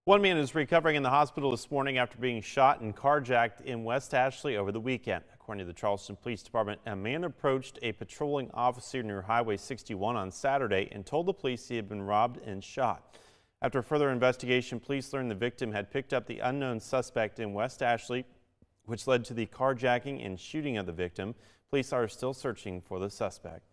One man is recovering in the hospital this morning after being shot and carjacked in West Ashley over the weekend. According to the Charleston Police Department, a man approached a patrolling officer near Highway 61 on Saturday and told the police he had been robbed and shot. After further investigation, police learned the victim had picked up the unknown suspect in West Ashley, which led to the carjacking and shooting of the victim. Police are still searching for the suspect.